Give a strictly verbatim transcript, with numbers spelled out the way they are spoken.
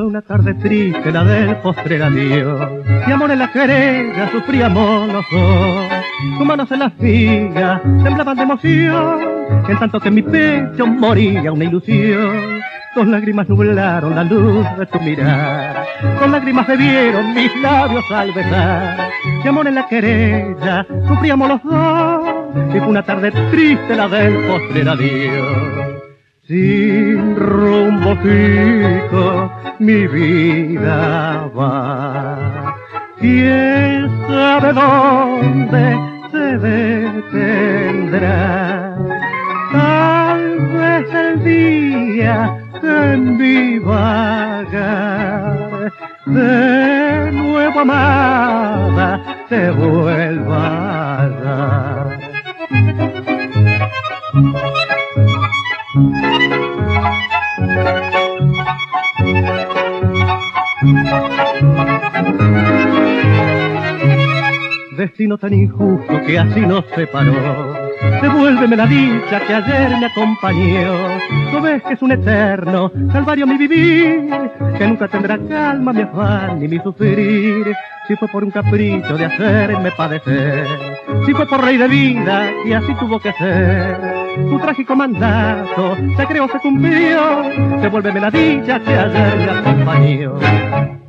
una tarde triste, la del postrer adiós. Y amor en la querella, sufríamos los dos. Tus manos en las mías temblaban de emoción, en tanto que en mi pecho moría una ilusión. Dos lágrimas nublaron la luz de tu mirar, dos lágrimas bebieron mis labios al besar. Y amor en la querella, sufríamos los dos, y fue una tarde triste la del postrer adiós. Sin rumbo fijo mi vida va, quién sabe dónde se detendrá. Tal vez el día en mi vagar de nuevo amada te vuelva a dar. Destino tan injusto que así nos separó, devuélveme la dicha que ayer me acompañó. Tú ves que es un eterno calvario mi vivir, que nunca tendrá calma mi afán ni mi sufrir. Si fue por un capricho de hacerme padecer, si fue por rey de vida y así tuvo que ser. Tu trágico mandato se creó, se cumplió, devuélveme la dicha que ayer me acompañó.